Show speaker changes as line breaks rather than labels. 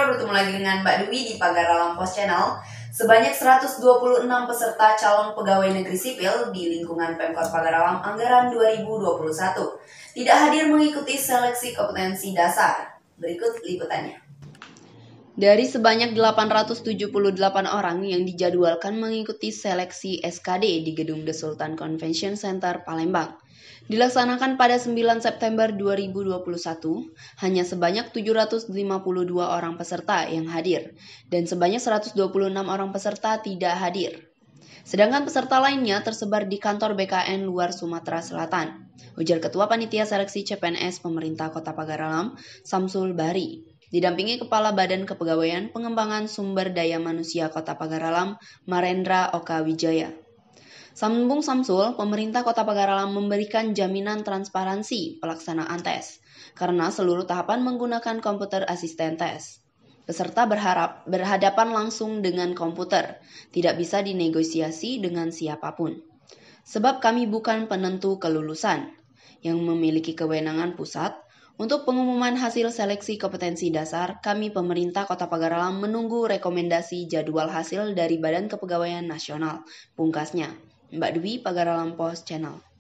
Segera bertemu lagi dengan Mbak Dwi di Pagar Alam Pos Channel. Sebanyak 126 peserta calon pegawai negeri sipil di lingkungan Pemkot Pagar Alam anggaran 2021 tidak hadir mengikuti seleksi kompetensi dasar. Berikut liputannya. Dari sebanyak 878 orang yang dijadwalkan mengikuti seleksi SKD di Gedung The Sultan Convention Center Palembang, dilaksanakan pada 9 September 2021, hanya sebanyak 752 orang peserta yang hadir, dan sebanyak 126 orang peserta tidak hadir. Sedangkan peserta lainnya tersebar di kantor BKN luar Sumatera Selatan, ujar Ketua Panitia Seleksi CPNS Pemerintah Kota Pagar Alam, Samsul Bahri, didampingi Kepala Badan Kepegawaian Pengembangan Sumber Daya Manusia Kota Pagar Alam, Marendra Oka Wijaya. Sambung Samsul, pemerintah Kota Pagar Alam memberikan jaminan transparansi pelaksanaan tes, karena seluruh tahapan menggunakan komputer asisten tes. Peserta berharap berhadapan langsung dengan komputer, tidak bisa dinegosiasi dengan siapapun. Sebab kami bukan penentu kelulusan, yang memiliki kewenangan pusat. Untuk pengumuman hasil seleksi kompetensi dasar, kami pemerintah Kota Pagar Alam menunggu rekomendasi jadwal hasil dari Badan Kepegawaian Nasional, pungkasnya. Mbak Dwi, Pagar Alam Pos Channel.